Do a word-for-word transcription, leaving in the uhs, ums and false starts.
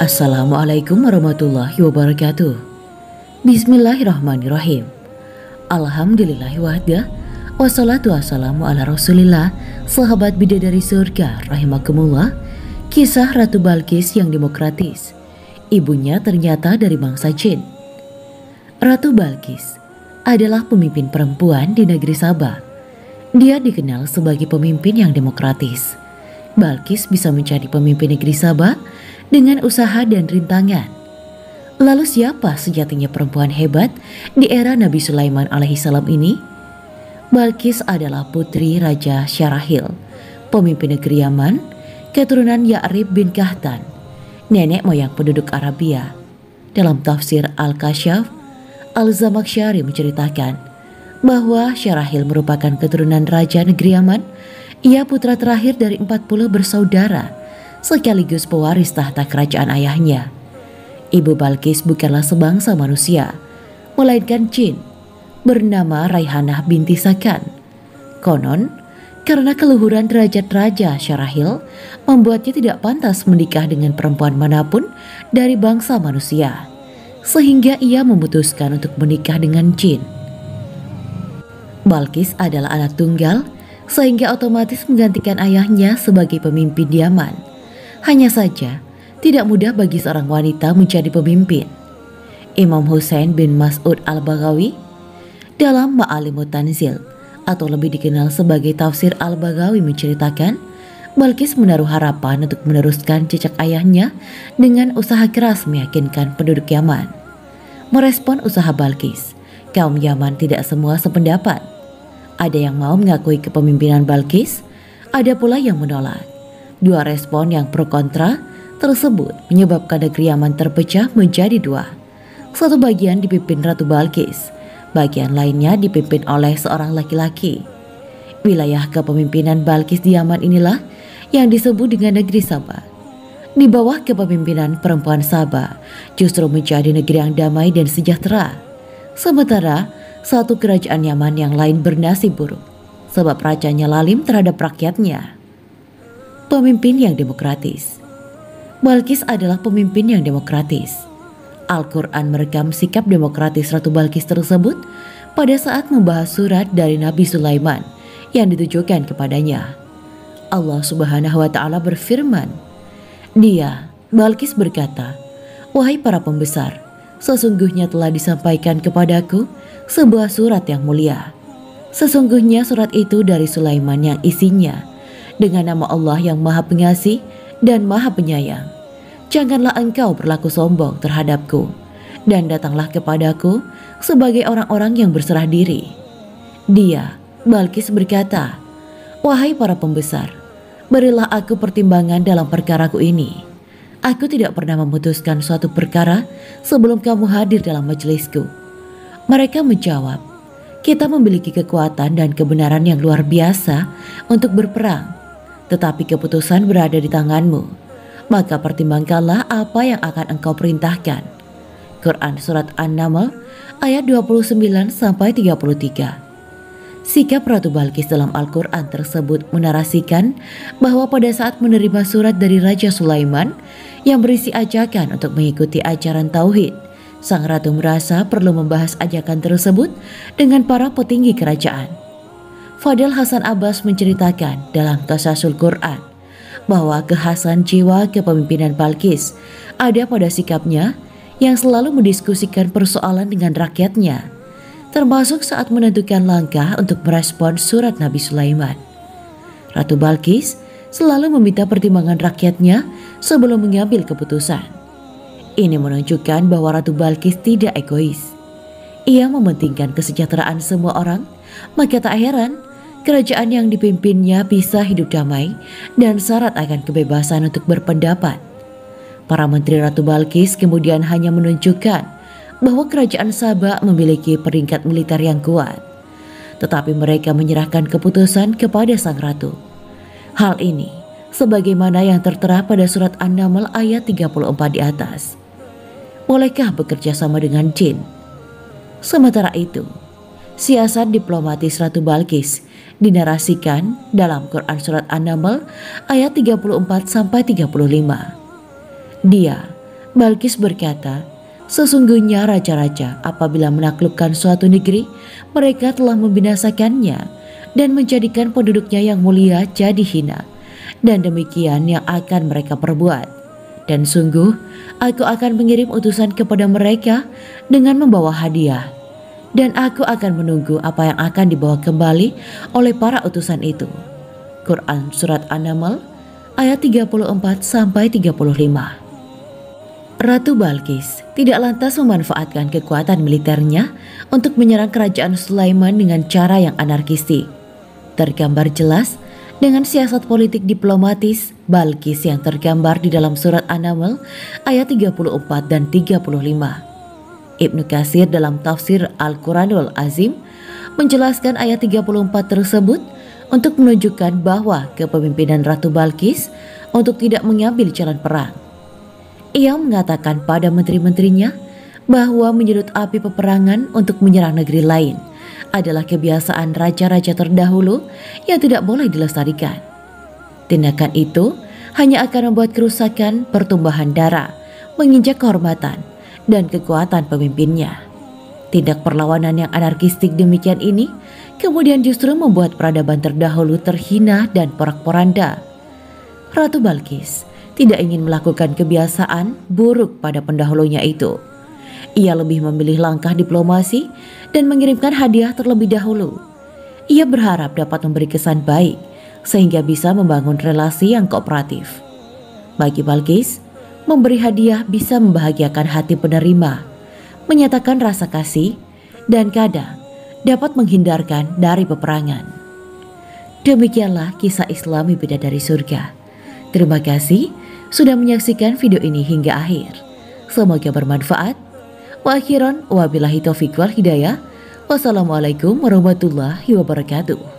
Assalamualaikum warahmatullahi wabarakatuh. Bismillahirrahmanirrahim. Alhamdulillahi wahda. Wassalatu wassalamu ala rasulillah. Sahabat bidadari surga rahimakumullah. Kisah Ratu Balqis yang demokratis. Ibunya ternyata dari bangsa Jin. Ratu Balqis adalah pemimpin perempuan di negeri Sabah. Dia dikenal sebagai pemimpin yang demokratis. Balqis bisa menjadi pemimpin negeri Sabah dengan usaha dan rintangan. Lalu siapa sejatinya perempuan hebat di era Nabi Sulaiman alaihissalam ini? Balqis adalah putri Raja Syarahil, pemimpin negeri Yaman, keturunan Ya'rib bin Kahtan, nenek moyang penduduk Arabia. Dalam tafsir Al-Kasyaf, Al-Zamakhsyari menceritakan bahwa Syarahil merupakan keturunan Raja negeri Yaman. Ia putra terakhir dari empat puluh bersaudara, sekaligus pewaris tahta kerajaan ayahnya. Ibu Balqis bukanlah sebangsa manusia, melainkan jin, bernama Raihanah binti Sakan. Konon, karena keluhuran derajat Raja Syarahil membuatnya tidak pantas menikah dengan perempuan manapun dari bangsa manusia, sehingga ia memutuskan untuk menikah dengan jin. Balqis adalah anak tunggal, sehingga otomatis menggantikan ayahnya sebagai pemimpin di Yaman. Hanya saja, tidak mudah bagi seorang wanita menjadi pemimpin. Imam Husain bin Mas'ud al-Baghawi dalam Ma'alimut Tanzil atau lebih dikenal sebagai tafsir al-Baghawi menceritakan, Balqis menaruh harapan untuk meneruskan jejak ayahnya dengan usaha keras meyakinkan penduduk Yaman. Merespon usaha Balqis, kaum Yaman tidak semua sependapat. Ada yang mau mengakui kepemimpinan Balqis, ada pula yang menolak. Dua respon yang pro kontra tersebut menyebabkan negeri Yaman terpecah menjadi dua. Satu bagian dipimpin Ratu Balqis, bagian lainnya dipimpin oleh seorang laki-laki. Wilayah kepemimpinan Balqis di Yaman inilah yang disebut dengan negeri Sabah. Di bawah kepemimpinan perempuan Sabah justru menjadi negeri yang damai dan sejahtera. Sementara satu kerajaan Yaman yang lain bernasib buruk, sebab rajanya lalim terhadap rakyatnya. Pemimpin yang demokratis. Balqis adalah pemimpin yang demokratis. Al-Quran merekam sikap demokratis Ratu Balqis tersebut pada saat membahas surat dari Nabi Sulaiman yang ditujukan kepadanya. Allah Subhanahu wa Ta'ala berfirman, Dia, Balqis berkata, "Wahai para pembesar, sesungguhnya telah disampaikan kepadaku sebuah surat yang mulia. Sesungguhnya surat itu dari Sulaiman yang isinya dengan nama Allah yang Maha Pengasih dan Maha Penyayang. Janganlah engkau berlaku sombong terhadapku, dan datanglah kepadaku sebagai orang-orang yang berserah diri." Dia, Balqis berkata, "Wahai para pembesar, berilah aku pertimbangan dalam perkaraku ini. Aku tidak pernah memutuskan suatu perkara sebelum kamu hadir dalam majelisku." Mereka menjawab, "Kita memiliki kekuatan dan kebenaran yang luar biasa untuk berperang, tetapi keputusan berada di tanganmu. Maka pertimbangkanlah apa yang akan engkau perintahkan." Quran Surat An-Naml ayat dua puluh sembilan sampai tiga puluh tiga. Sikap Ratu Balqis dalam Al-Quran tersebut menarasikan bahwa pada saat menerima surat dari Raja Sulaiman yang berisi ajakan untuk mengikuti ajaran Tauhid, sang ratu merasa perlu membahas ajakan tersebut dengan para petinggi kerajaan. Fadil Hasan Abbas menceritakan dalam Qasasul Quran bahwa kekhasan jiwa kepemimpinan Balqis ada pada sikapnya yang selalu mendiskusikan persoalan dengan rakyatnya, termasuk saat menentukan langkah untuk merespons surat Nabi Sulaiman. Ratu Balqis selalu meminta pertimbangan rakyatnya sebelum mengambil keputusan. Ini menunjukkan bahwa Ratu Balqis tidak egois. Ia mementingkan kesejahteraan semua orang, maka tak heran kerajaan yang dipimpinnya bisa hidup damai dan syarat akan kebebasan untuk berpendapat. Para menteri Ratu Balqis kemudian hanya menunjukkan bahwa kerajaan Sabah memiliki peringkat militer yang kuat, tetapi mereka menyerahkan keputusan kepada sang ratu. Hal ini sebagaimana yang tertera pada surat An-Naml ayat tiga puluh empat di atas. Bolehkah bekerja sama dengan jin? Sementara itu, siasat diplomatis Ratu Balqis dinarasikan dalam Quran Surat An-Naml ayat tiga puluh empat sampai tiga puluh lima. Dia, Balkis berkata, sesungguhnya raja-raja apabila menaklukkan suatu negeri, mereka telah membinasakannya dan menjadikan penduduknya yang mulia jadi hina. Dan demikian yang akan mereka perbuat. Dan sungguh, aku akan mengirim utusan kepada mereka dengan membawa hadiah. Dan aku akan menunggu apa yang akan dibawa kembali oleh para utusan itu. Quran Surat An-Naml ayat tiga puluh empat sampai tiga puluh lima. Ratu Balkis tidak lantas memanfaatkan kekuatan militernya untuk menyerang kerajaan Sulaiman dengan cara yang anarkistik. Tergambar jelas dengan siasat politik diplomatis Balkis yang tergambar di dalam surat An-Naml ayat tiga puluh empat dan tiga puluh lima. Ibnu Katsir dalam tafsir Al-Quranul Azim menjelaskan ayat tiga puluh empat tersebut untuk menunjukkan bahwa kepemimpinan Ratu Balkis untuk tidak mengambil jalan perang. Ia mengatakan pada menteri-menterinya bahwa menyedot api peperangan untuk menyerang negeri lain adalah kebiasaan raja-raja terdahulu yang tidak boleh dilestarikan. Tindakan itu hanya akan membuat kerusakan, pertumbuhan darah, menginjak kehormatan dan kekuatan pemimpinnya. Tindak perlawanan yang anarkistik demikian ini kemudian justru membuat peradaban terdahulu terhina dan porak-poranda. Ratu Balkis tidak ingin melakukan kebiasaan buruk pada pendahulunya itu. Ia lebih memilih langkah diplomasi dan mengirimkan hadiah terlebih dahulu. Ia berharap dapat memberi kesan baik sehingga bisa membangun relasi yang kooperatif. Bagi Balkis, memberi hadiah bisa membahagiakan hati penerima, menyatakan rasa kasih, dan kadang dapat menghindarkan dari peperangan. Demikianlah kisah Islami Bidadari Surga. Terima kasih sudah menyaksikan video ini hingga akhir. Semoga bermanfaat. Wa akhiran wabillahi taufiq wal hidayah. Wassalamualaikum warahmatullahi wabarakatuh.